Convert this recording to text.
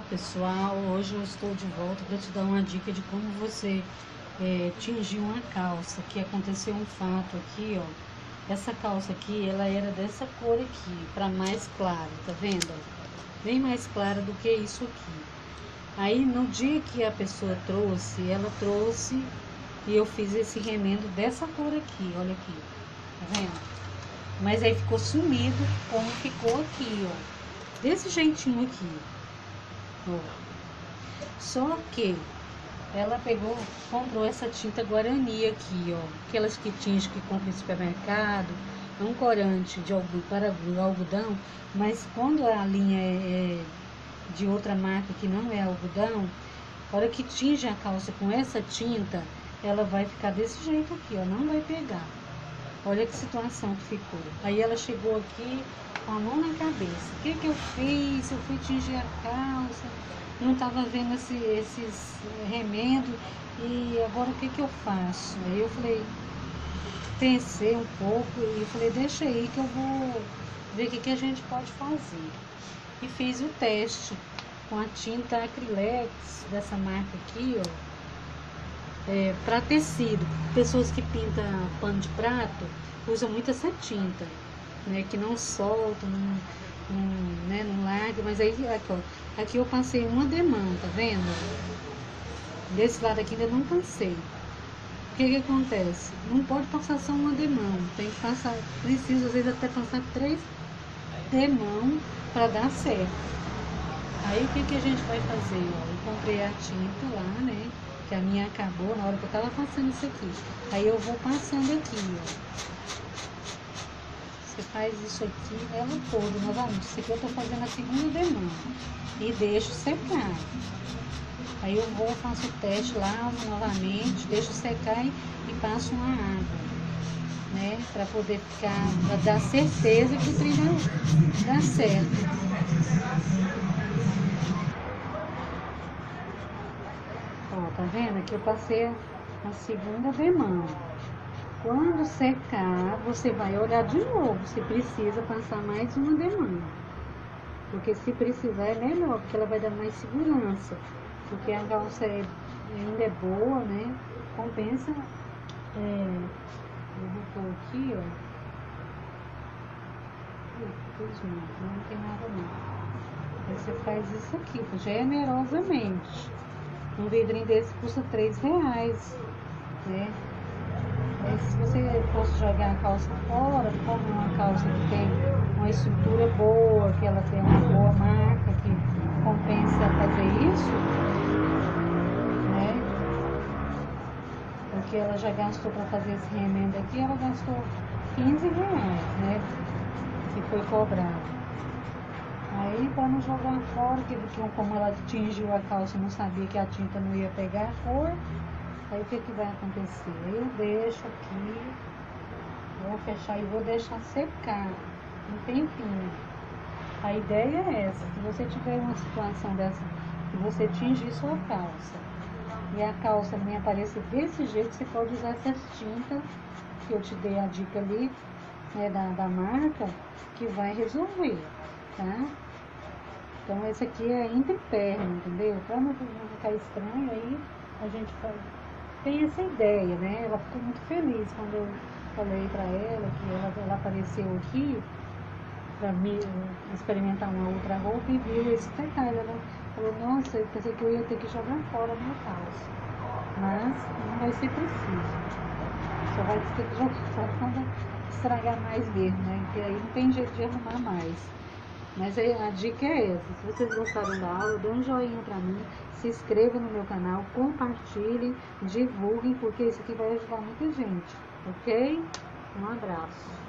pessoal, hoje eu estou de volta para te dar uma dica de como você tingir uma calça, que aconteceu um fato aqui, ó. Essa calça aqui, ela era dessa cor aqui, para mais clara, tá vendo? Bem mais clara do que isso aqui. Aí no dia que a pessoa trouxe, ela trouxe e eu fiz esse remendo dessa cor aqui, olha aqui, tá vendo? Mas aí ficou sumido como ficou aqui, ó. Desse jeitinho aqui, ó. Só que ela pegou, comprou essa tinta Guarani aqui, ó. Aquelas que tinge que compra em supermercado. É um corante de para algodão, mas quando a linha é de outra marca que não é algodão, a hora que tinge a calça com essa tinta, ela vai ficar desse jeito aqui, ó. Não vai pegar. Olha que situação que ficou. Aí ela chegou aqui com a mão na cabeça. O que que eu fiz? Eu fui tingir a calça, não estava vendo esses remendos, e agora o que que eu faço? Aí eu falei, pensei um pouco e falei, deixa aí que eu vou ver o que que a gente pode fazer. E fiz o teste com a tinta Acrylex dessa marca aqui, ó. Para tecido, pessoas que pintam pano de prato usam muito essa tinta, né, que não solta, não larga, mas aí aqui, ó, aqui eu passei uma demão, tá vendo? Desse lado aqui ainda não passei. O que que acontece? Não pode passar só uma demão, tem que passar, precisa às vezes até passar 3 demão para dar certo. Aí o que que a gente vai fazer? Ó, eu comprei a tinta lá, né? Que a minha acabou na hora que eu tava passando isso aqui. Aí eu vou passando aqui, ó. Você faz isso aqui, ela toda novamente. Isso aqui eu tô fazendo a segunda demão. E deixo secar. Aí eu vou, faço o teste lá novamente, deixo secar e passo uma água, né? Pra poder ficar, pra dar certeza que o trem dá certo. Ó, tá vendo? Aqui eu passei a segunda demão. Quando secar, você vai olhar de novo se precisa passar mais uma demão. Porque se precisar é melhor, porque ela vai dar mais segurança. Porque a calça ainda é boa, né? Compensa. Eu vou pôr aqui, ó. Não tem nada não. Aí você faz isso aqui, generosamente. Um vidrinho desse custa R$3, né? Aí, se você fosse jogar a calça fora, como uma calça que tem uma estrutura boa, que ela tem uma boa marca, que compensa fazer isso, né? Porque ela já gastou para fazer esse remendo aqui, ela gastou R$15, né? Que foi cobrado. Aí, para não jogar fora, que como ela tingiu a calça, não sabia que a tinta não ia pegar a cor, aí o que que vai acontecer? Eu deixo aqui, vou fechar e vou deixar secar um tempinho. A ideia é essa, se você tiver uma situação dessa, que você tingir sua calça, e a calça me aparecer desse jeito, você pode usar essas tintas, que eu te dei a dica ali, né, da marca, que vai resolver, tá? Então esse aqui é entre perna, entendeu? Pra não ficar estranho, aí a gente tem essa ideia, né? Ela ficou muito feliz quando eu falei pra ela que ela apareceu aqui pra me experimentar uma outra roupa e viu esse detalhe. Ela falou, nossa, eu pensei que eu ia ter que jogar fora a minha calça. Mas não vai ser preciso. Só vai ter que jogar fora quando estragar mais mesmo, né? Porque aí não tem jeito de arrumar mais. Mas aí a dica é essa, se vocês gostaram da aula, dê um joinha pra mim, se inscreva no meu canal, compartilhem, divulguem, porque isso aqui vai ajudar muita gente, ok? Um abraço.